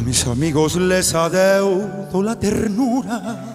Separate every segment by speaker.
Speaker 1: mis amigos les adeudo la ternura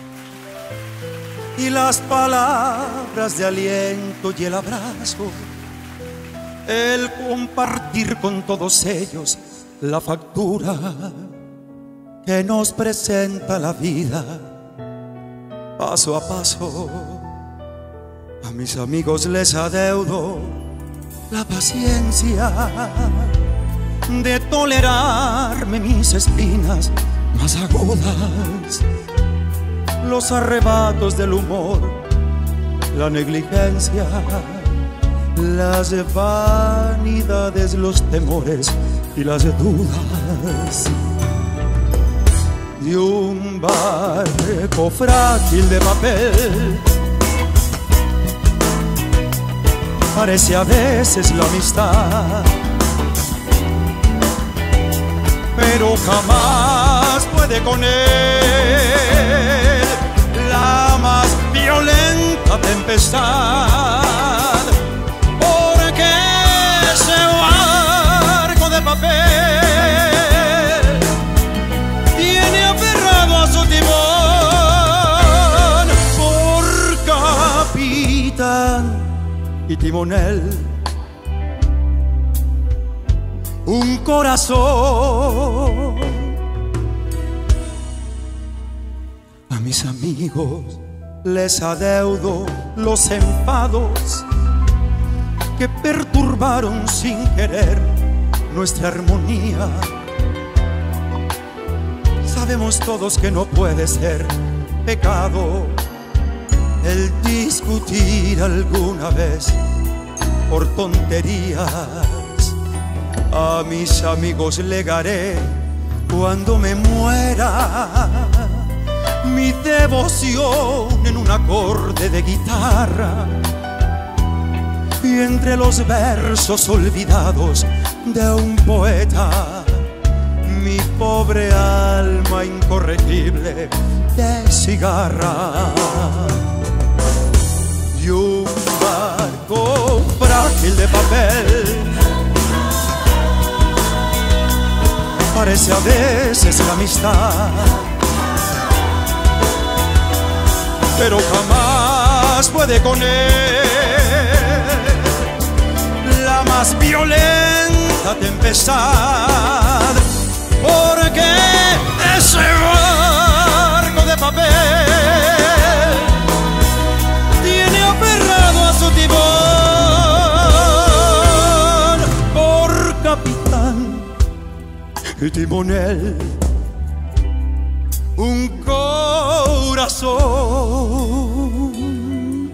Speaker 1: y las palabras de aliento y el abrazo, el compartir con todos ellos la factura que nos presenta la vida paso a paso. A mis amigos les adeudo la paciencia de tolerarme mis espinas más agudas, los arrebatos del humor, la negligencia, las vanidades, los temores y las dudas de un barco frágil de papel. Parece a veces la amistad, pero jamás puede con él la más violenta tempestad, porque ese barco de papel tiene aferrado a su timón por capitán y timonel un corazón. A mis amigos les adeudo los enfados que perturbaron sin querer nuestra armonía. Sabemos todos que no puede ser pecado el discutir alguna vez por tonterías. A mis amigos legaré cuando me muera mi devoción en un acorde de guitarra, y entre los versos olvidados de un poeta mi pobre alma incorregible de cigarra. Y un barco frágil de papel parece a veces la amistad, pero jamás puede con él la más violenta tempestad, porque ese barco de papel tiene aferrado a su timón por capitán y timonel un corazón.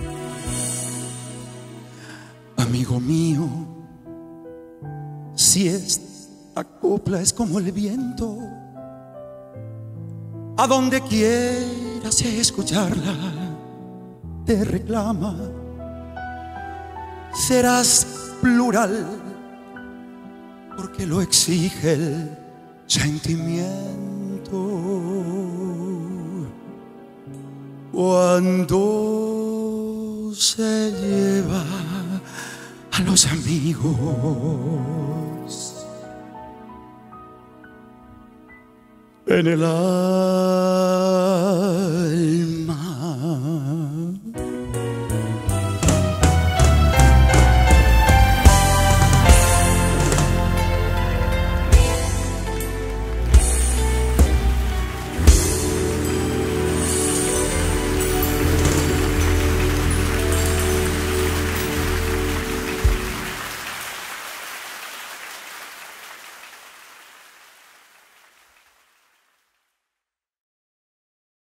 Speaker 1: Amigo mío, si esta copla es como el viento, a donde quieras escucharla te reclama. Serás plural porque lo exige el sentimiento. Cuando se lleva a los amigos en el